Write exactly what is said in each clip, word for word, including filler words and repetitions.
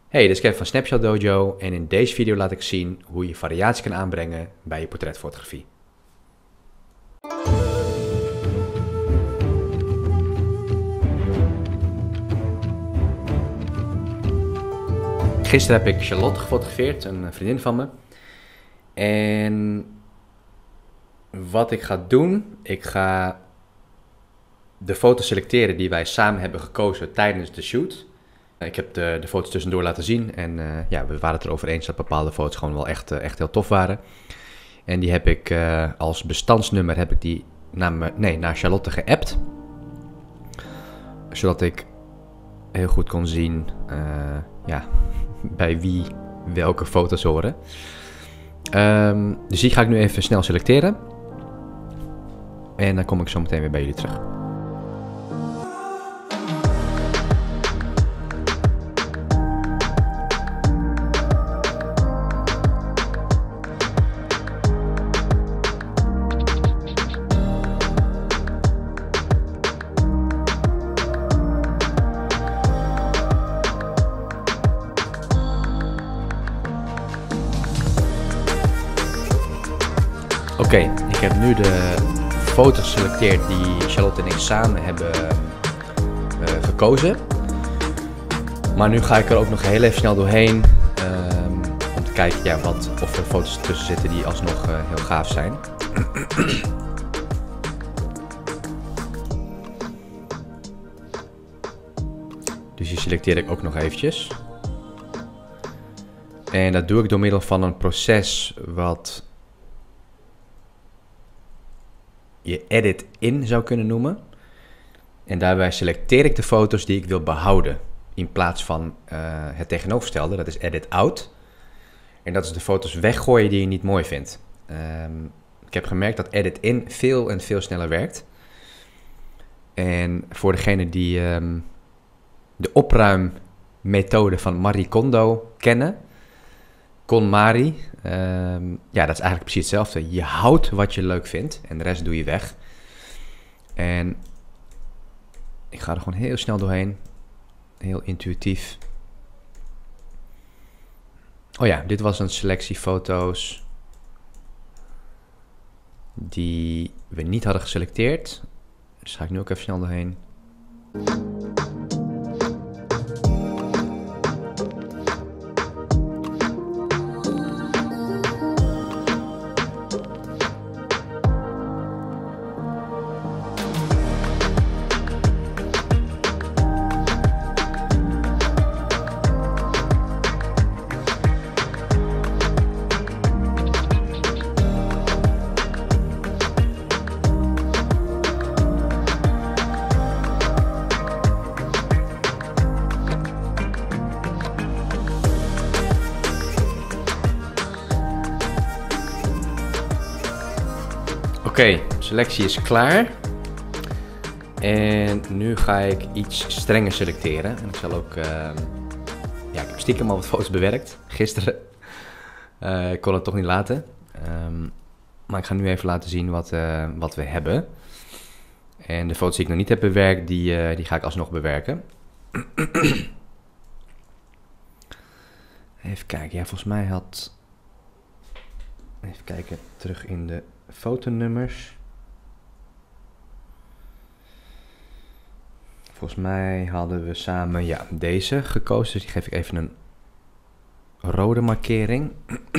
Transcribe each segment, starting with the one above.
Hey, dit is Kevin van Snapshot Dojo en in deze video laat ik zien hoe je variatie kan aanbrengen bij je portretfotografie. Gisteren heb ik Charlotte gefotografeerd, een vriendin van me. En wat ik ga doen, ik ga de foto's selecteren die wij samen hebben gekozen tijdens de shoot. Ik heb de, de foto's tussendoor laten zien en uh, ja, we waren het erover eens dat bepaalde foto's gewoon wel echt, uh, echt heel tof waren. En die heb ik uh, als bestandsnummer heb ik die naar, me, nee, naar Charlotte geappt. Zodat ik heel goed kon zien uh, ja, bij wie welke foto's horen. Um, dus die ga ik nu even snel selecteren. En dan kom ik zo meteen weer bij jullie terug. Oké, okay, ik heb nu de foto's geselecteerd die Charlotte en ik samen hebben uh, gekozen. Maar nu ga ik er ook nog heel even snel doorheen um, om te kijken ja, wat, of er foto's tussen zitten die alsnog uh, heel gaaf zijn. Dus die selecteer ik ook nog eventjes. En dat doe ik door middel van een proces wat je edit in zou kunnen noemen. En daarbij selecteer ik de foto's die ik wil behouden. In plaats van uh, het tegenovergestelde, dat is edit out. En dat is de foto's weggooien die je niet mooi vindt. Um, ik heb gemerkt dat edit in veel en veel sneller werkt. En voor degene die um, de opruimmethode van Marie Kondo kennen. KonMari, um, ja, dat is eigenlijk precies hetzelfde. Je houdt wat je leuk vindt en de rest doe je weg. En ik ga er gewoon heel snel doorheen. Heel intuïtief. Oh ja, dit was een selectie foto's die we niet hadden geselecteerd. Dus ga ik nu ook even snel doorheen. Oké, okay, selectie is klaar. En nu ga ik iets strenger selecteren. En ik zal ook... Uh, ja, ik heb stiekem al wat foto's bewerkt. Gisteren. Uh, ik kon het toch niet laten. Um, maar ik ga nu even laten zien wat, uh, wat we hebben. En de foto's die ik nog niet heb bewerkt, die, uh, die ga ik alsnog bewerken. Even kijken. Ja, volgens mij had... Even kijken, terug in de fotonummers. Volgens mij hadden we samen ja, deze gekozen. Dus die geef ik even een rode markering.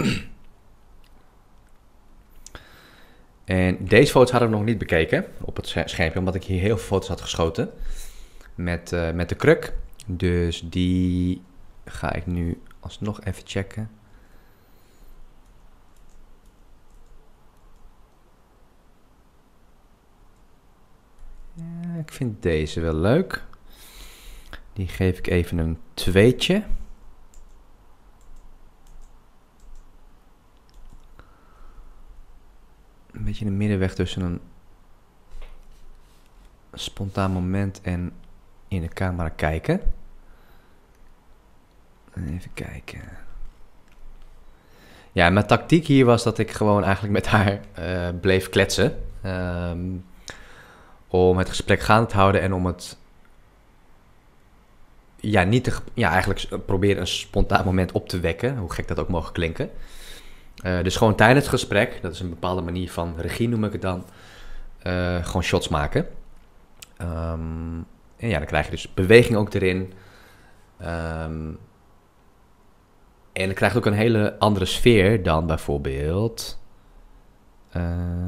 En deze foto's hadden we nog niet bekeken op het schermpje, omdat ik hier heel veel foto's had geschoten met, uh, met de kruk. Dus die ga ik nu alsnog even checken. Ja, ik vind deze wel leuk. Die geef ik even een tweetje. Een beetje de middenweg tussen een spontaan moment en in de camera kijken. Even kijken. Ja, mijn tactiek hier was dat ik gewoon eigenlijk met haar uh, bleef kletsen. Um, om het gesprek gaande te houden en om het ja, niet te, ja, eigenlijk proberen een spontaan moment op te wekken. Hoe gek dat ook mogen klinken. Uh, dus gewoon tijdens het gesprek, dat is een bepaalde manier van regie noem ik het dan, uh, gewoon shots maken. Um, en ja, dan krijg je dus beweging ook erin. Um, en dan krijg je ook een hele andere sfeer dan bijvoorbeeld uh,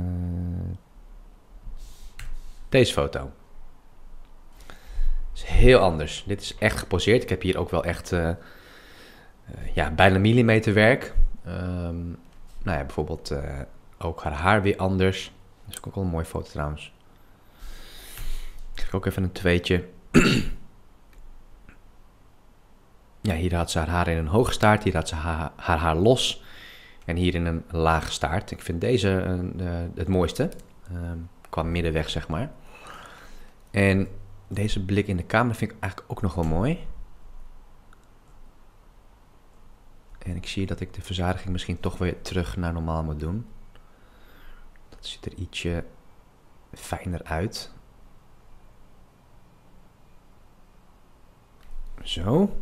deze foto. Het is heel anders. Dit is echt geposeerd. Ik heb hier ook wel echt uh, uh, ja, bijna millimeterwerk. Um, nou ja, bijvoorbeeld uh, ook haar haar weer anders. Dat is ook wel een mooie foto trouwens. Ik geef ook even een tweetje. Ja, hier had ze haar haar in een hoge staart. Hier had ze haar haar, haar los. En hier in een lage staart. Ik vind deze uh, het mooiste. Um, qua middenweg, zeg maar. En deze blik in de camera vind ik eigenlijk ook nog wel mooi. En ik zie dat ik de verzadiging misschien toch weer terug naar normaal moet doen. Dat ziet er ietsje fijner uit. Zo.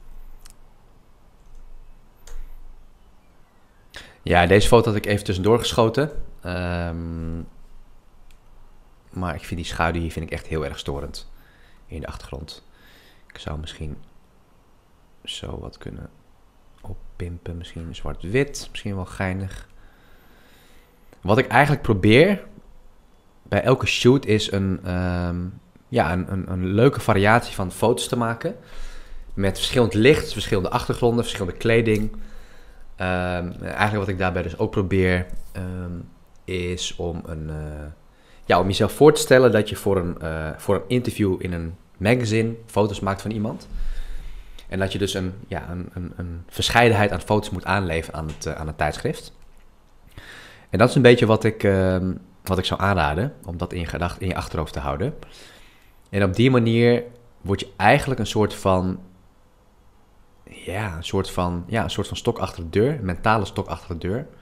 Ja, deze foto had ik even tussendoor geschoten. Um, maar ik vind die schaduw hier vind ik echt heel erg storend in de achtergrond. Ik zou misschien zo wat kunnen oppimpen. Misschien zwart-wit. Misschien wel geinig. Wat ik eigenlijk probeer bij elke shoot is een, um, ja, een, een, een leuke variatie van foto's te maken. Met verschillend licht, verschillende achtergronden, verschillende kleding. Um, eigenlijk wat ik daarbij dus ook probeer um, is om, een, uh, ja, om jezelf voor te stellen dat je voor een, uh, voor een interview in een magazine foto's maakt van iemand. En dat je dus een, ja, een, een, een verscheidenheid aan foto's moet aanleveren aan het, uh, aan het tijdschrift. En dat is een beetje wat ik, uh, wat ik zou aanraden, om dat in je gedachten, in je achterhoofd te houden. En op die manier word je eigenlijk een soort van, ja, een soort van, ja, een soort van stok achter de deur, een mentale stok achter de deur,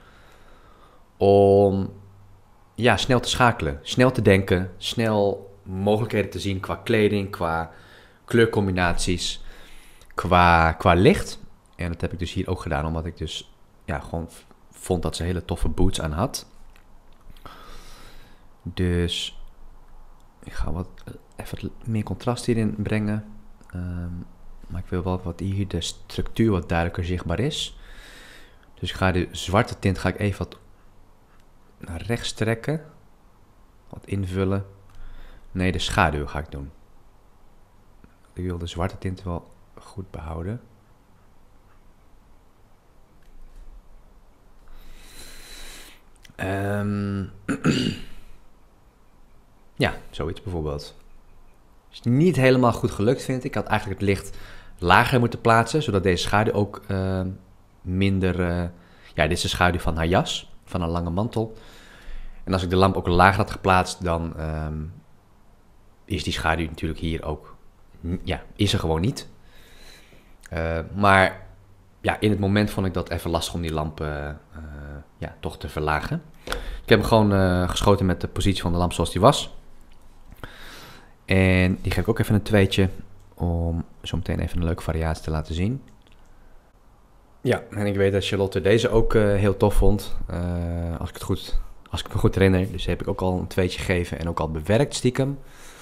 om ja, snel te schakelen, snel te denken, snel mogelijkheden te zien qua kleding, qua kleurcombinaties, qua, qua licht. En dat heb ik dus hier ook gedaan, omdat ik dus ja, gewoon vond dat ze hele toffe boots aan had. Dus ik ga wat, even wat meer contrast hierin brengen. Um, maar ik wil wel wat hier de structuur wat duidelijker zichtbaar is. Dus ik ga de zwarte tint ga ik even wat naar rechts trekken. Wat invullen. Nee, de schaduw ga ik doen. Ik wil de zwarte tint wel goed behouden. Um, ja, zoiets bijvoorbeeld. Is niet helemaal goed gelukt, vind ik. Ik had eigenlijk het licht lager moeten plaatsen, zodat deze schaduw ook uh, minder... Uh, ja, dit is de schaduw van haar jas, van haar lange mantel. En als ik de lamp ook lager had geplaatst, dan um, is die schaduw natuurlijk hier ook... Ja, is er gewoon niet. Uh, maar ja, in het moment vond ik dat even lastig om die lamp uh, uh, ja, toch te verlagen. Ik heb hem gewoon uh, geschoten met de positie van de lamp zoals die was. En die geef ik ook even een tweetje om zo meteen even een leuke variatie te laten zien. Ja, en ik weet dat Charlotte deze ook uh, heel tof vond, uh, als, ik het goed, als ik me goed herinner. Dus heb ik ook al een tweetje gegeven en ook al bewerkt stiekem.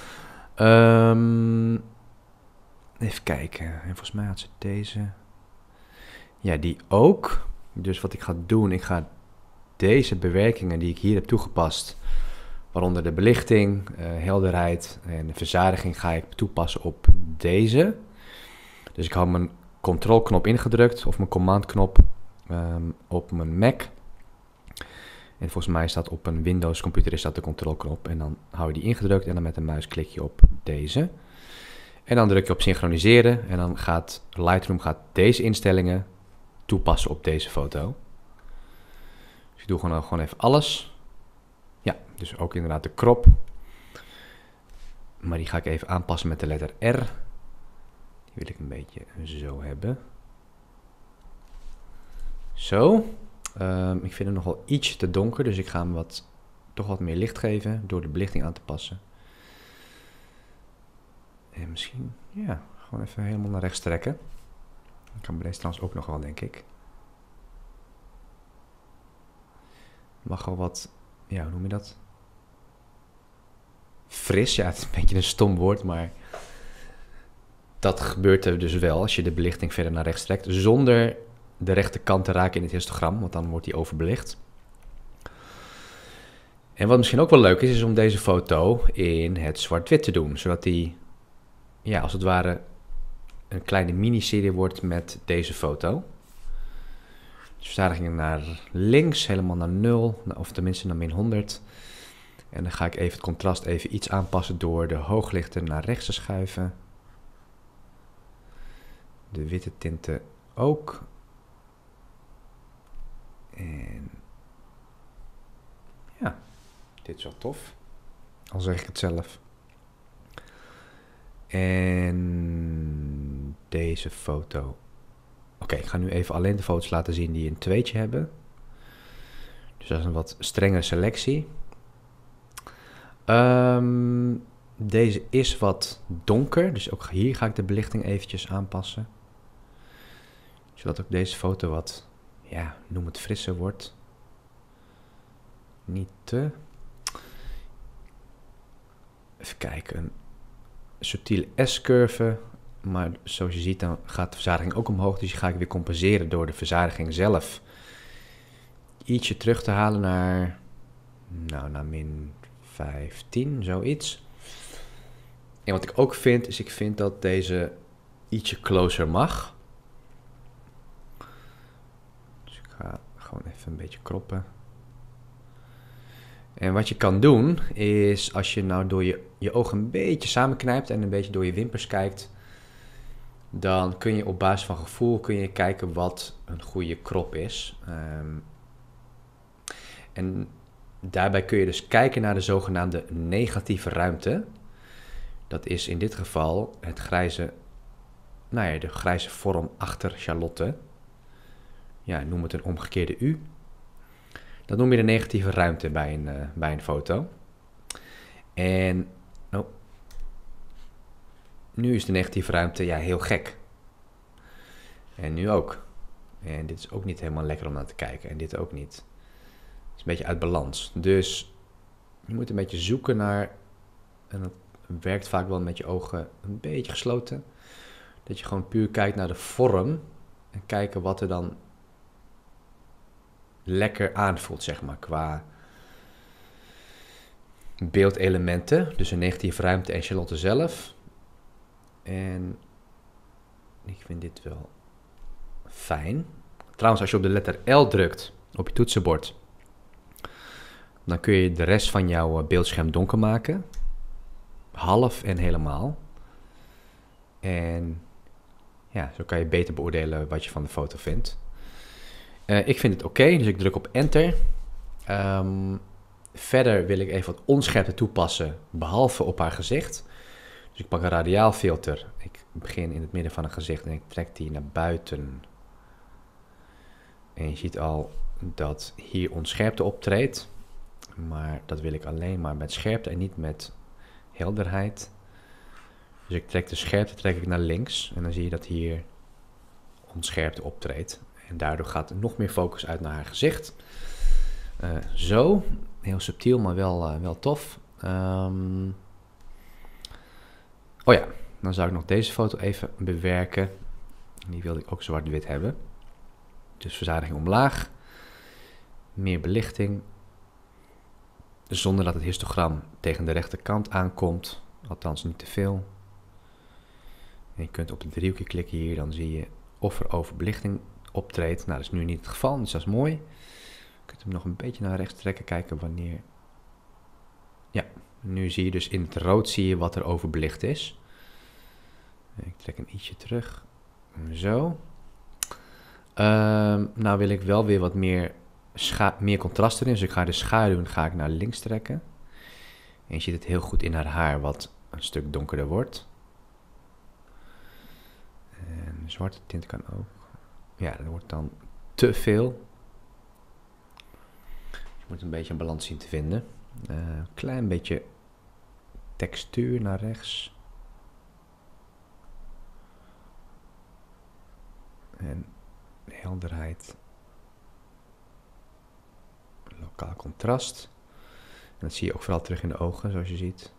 Um, even kijken, en volgens mij had ze deze. Ja, die ook. Dus wat ik ga doen, ik ga deze bewerkingen die ik hier heb toegepast, waaronder de belichting, uh, helderheid en de verzadiging, ga ik toepassen op deze. Dus ik hou mijn controlknop ingedrukt of mijn commandknop um, op mijn Mac. En volgens mij staat op een Windows computer is dat de controlknop. En dan hou je die ingedrukt en dan met een muis klik je op deze. En dan druk je op synchroniseren en dan gaat Lightroom gaat deze instellingen toepassen op deze foto. Dus ik doe gewoon, gewoon even alles. Ja, dus ook inderdaad de crop. Maar die ga ik even aanpassen met de letter R. Die wil ik een beetje zo hebben. Zo. Um, ik vind hem nog wel iets te donker, dus ik ga hem wat, toch wat meer licht geven door de belichting aan te passen. En misschien, ja, Gewoon even helemaal naar rechts trekken. Ik kan bij deze trouwens ook nog wel, denk ik. Mag wel wat, ja, hoe noem je dat? Fris, ja, het is een beetje een stom woord, maar dat gebeurt er dus wel als je de belichting verder naar rechts trekt, zonder de rechterkant te raken in het histogram, want dan wordt die overbelicht. En wat misschien ook wel leuk is, is om deze foto in het zwart-wit te doen, zodat die, ja, als het ware een kleine miniserie wordt met deze foto. Dus verzadiging naar links, helemaal naar nul, of tenminste naar min honderd. En dan ga ik even het contrast even iets aanpassen door de hooglichten naar rechts te schuiven. De witte tinten ook. En ja, dit is wel tof. Al zeg ik het zelf. En deze foto. Oké, okay, ik ga nu even alleen de foto's laten zien die een tweetje hebben. Dus dat is een wat strengere selectie. Um, deze is wat donker, dus ook hier ga ik de belichting eventjes aanpassen. Zodat ook deze foto wat, ja, noem het frisser wordt. Niet te. Even kijken, een subtiele S-curve. Maar zoals je ziet, dan gaat de verzadiging ook omhoog. Dus die ga ik weer compenseren door de verzadiging zelf ietsje terug te halen naar, nou, naar min vijftien, zoiets. En wat ik ook vind, is ik vind dat deze ietsje closer mag. Dus ik ga gewoon even een beetje kroppen. En wat je kan doen, is als je nou door je, je ogen een beetje samenknijpt en een beetje door je wimpers kijkt, dan kun je op basis van gevoel kun je kijken wat een goede krop is. Um, en daarbij kun je dus kijken naar de zogenaamde negatieve ruimte. Dat is in dit geval het grijze, nou ja, de grijze vorm achter Charlotte. Ja, noem het een omgekeerde U. Dat noem je de negatieve ruimte bij een, uh, bij een foto. En oh, nu is de negatieve ruimte, ja, heel gek. En nu ook. En dit is ook niet helemaal lekker om naar te kijken. En dit ook niet. Het is een beetje uit balans. Dus je moet een beetje zoeken naar, en dat werkt vaak wel met je ogen een beetje gesloten, dat je gewoon puur kijkt naar de vorm en kijken wat er dan lekker aanvoelt, zeg maar, qua beeldelementen. Dus een negatieve ruimte en Charlotte zelf. En ik vind dit wel fijn. Trouwens, als je op de letter L drukt op je toetsenbord, dan kun je de rest van jouw beeldscherm donker maken. Half en helemaal. En ja, zo kan je beter beoordelen wat je van de foto vindt. Uh, ik vind het oké, okay, dus ik druk op enter. Um, verder wil ik even wat onscherpte toepassen, behalve op haar gezicht. Dus ik pak een radiaalfilter. Ik begin in het midden van een gezicht en ik trek die naar buiten. En je ziet al dat hier onscherpte optreedt. Maar dat wil ik alleen maar met scherpte en niet met helderheid. Dus ik trek de scherpte trek ik naar links. En dan zie je dat hier onscherpte optreedt. En daardoor gaat er nog meer focus uit naar haar gezicht. Uh, zo. Heel subtiel, maar wel, uh, wel tof. Um, oh ja, dan zou ik nog deze foto even bewerken. Die wilde ik ook zwart-wit hebben. Dus verzadiging omlaag. Meer belichting. Zonder dat het histogram tegen de rechterkant aankomt. Althans niet te veel. En je kunt op de driehoekje klikken hier. Dan zie je of er overbelichting optreedt. Nou, dat is nu niet het geval. Dus dat is mooi. Je kunt hem nog een beetje naar rechts trekken. Kijken wanneer. Ja, nu zie je dus in het rood zie je wat er overbelicht is. Ik trek hem ietsje terug. Zo. Um, nou wil ik wel weer wat meer, meer contrast erin. Dus ik ga de schaduw ga ik naar links trekken. En je ziet het heel goed in haar haar wat een stuk donkerder wordt. En de zwarte tint kan ook. Ja, dat wordt dan te veel. Je moet een beetje een balans zien te vinden. Een uh, klein beetje textuur naar rechts. En helderheid. Lokaal contrast. En dat zie je ook vooral terug in de ogen, zoals je ziet.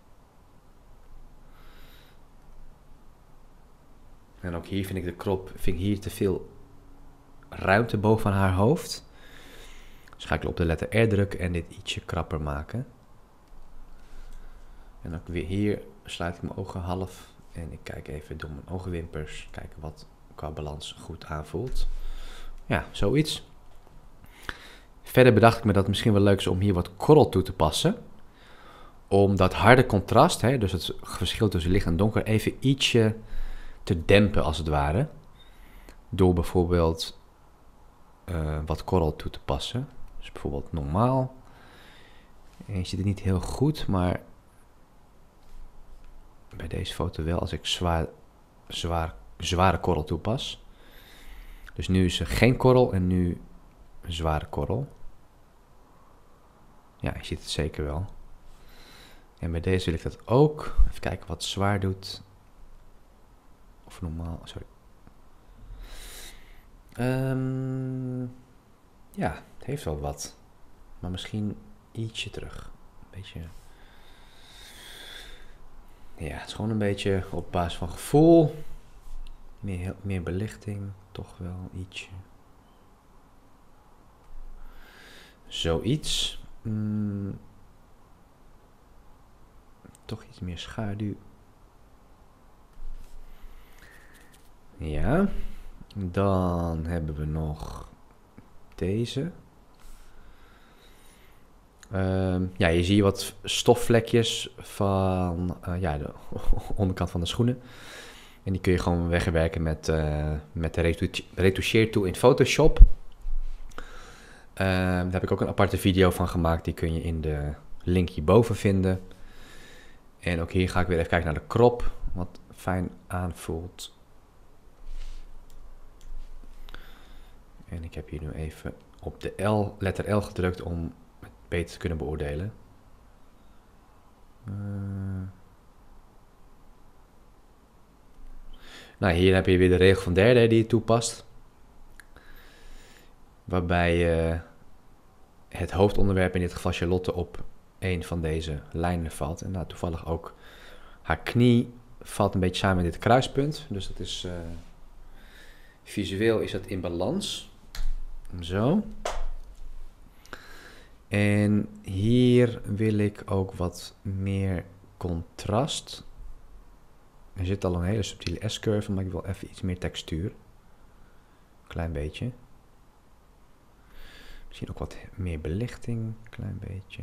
En ook hier vind ik de krop, vind ik hier te veel ruimte boven haar hoofd. Dus ga ik op de letter R drukken en dit ietsje krapper maken. En ook weer hier sluit ik mijn ogen half. En ik kijk even door mijn oogwimpers. Kijken wat qua balans goed aanvoelt. Ja, zoiets. Verder bedacht ik me dat het misschien wel leuk is om hier wat korrel toe te passen. Om dat harde contrast, hè, dus het verschil tussen licht en donker, even ietsje te dempen als het ware. Door bijvoorbeeld uh, wat korrel toe te passen. Dus bijvoorbeeld normaal. En je ziet het niet heel goed, maar bij deze foto wel als ik zwaar, zwaar, zware korrel toepas. Dus nu is er geen korrel en nu een zware korrel. Ja, je ziet het zeker wel. En bij deze wil ik dat ook. Even kijken wat zwaar doet. Of normaal, sorry. Um, ja, het heeft wel wat. Maar misschien ietsje terug. Een beetje. Ja, het is gewoon een beetje op basis van gevoel. Meer, meer belichting, toch wel ietsje. Zoiets. Mm, toch iets meer schaduw. Ja. Dan hebben we nog deze. Um, ja, je ziet wat stofvlekjes van uh, ja, de onderkant van de schoenen. En die kun je gewoon wegwerken met, uh, met de retouche- retoucheertool in Photoshop. Uh, daar heb ik ook een aparte video van gemaakt. Die kun je in de link hierboven vinden. En ook hier ga ik weer even kijken naar de krop. Wat fijn aanvoelt. En ik heb hier nu even op de L, letter L gedrukt om het beter te kunnen beoordelen. Uh... Nou, hier heb je weer de regel van derde die je toepast. Waarbij je het hoofdonderwerp, in dit geval Charlotte, op een van deze lijnen valt. En nou, toevallig ook haar knie valt een beetje samen met dit kruispunt. Dus dat is uh, visueel is dat in balans. Zo. En hier wil ik ook wat meer contrast. Er zit al een hele subtiele S-curve, maar ik wil even iets meer textuur. Klein beetje. Misschien ook wat meer belichting. Klein beetje.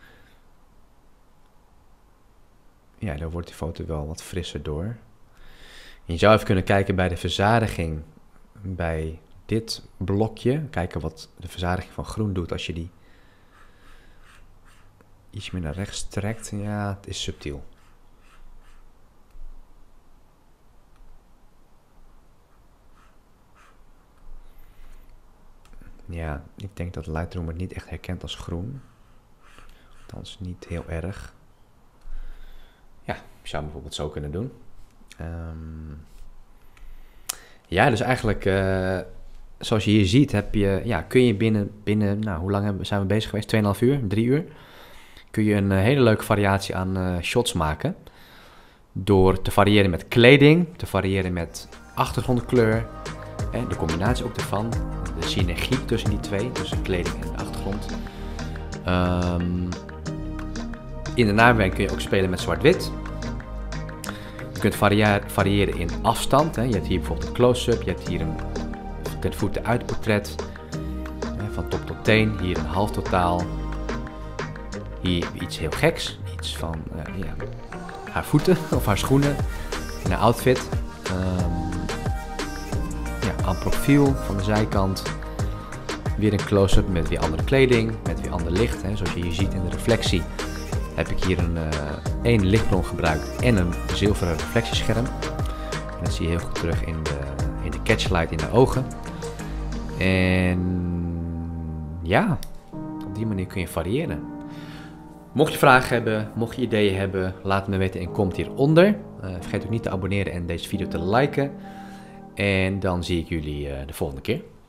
Ja, daar wordt die foto wel wat frisser door. En je zou even kunnen kijken bij de verzadiging. Bij dit blokje. Kijken wat de verzadiging van groen doet als je die iets meer naar rechts trekt. Ja, het is subtiel. Ja, ik denk dat Lightroom het niet echt herkent als groen. Althans, niet heel erg. Ja, ik zou hem bijvoorbeeld zo kunnen doen. Um, ja, dus eigenlijk, uh, zoals je hier ziet, heb je, ja, kun je binnen, binnen nou, hoe lang hebben, zijn we bezig geweest? twee komma vijf uur, drie uur. Kun je een uh, hele leuke variatie aan uh, shots maken. Door te variëren met kleding, te variëren met achtergrondkleur. En de combinatie ook ervan, de synergie tussen die twee, tussen kleding en de achtergrond. Um, in de nabewerking kun je ook spelen met zwart-wit. Je kunt variëren, variëren in afstand. Hè. Je hebt hier bijvoorbeeld een close-up, je hebt hier een ten voeten uit portret. Hè, van top tot teen, hier een half totaal. Hier iets heel geks, iets van uh, ja, haar voeten of haar schoenen in haar outfit. Um, Ja, aan profiel van de zijkant. Weer een close-up met weer andere kleding, met weer ander licht. Hè. Zoals je hier ziet in de reflectie heb ik hier een uh, één lichtbron gebruikt en een zilveren reflectiescherm. En dat zie je heel goed terug in de, in de catchlight in de ogen. En ja, op die manier kun je variëren. Mocht je vragen hebben, mocht je ideeën hebben, laat me weten in comment hieronder. Uh, vergeet ook niet te abonneren en deze video te liken. En dan zie ik jullie uh, de volgende keer.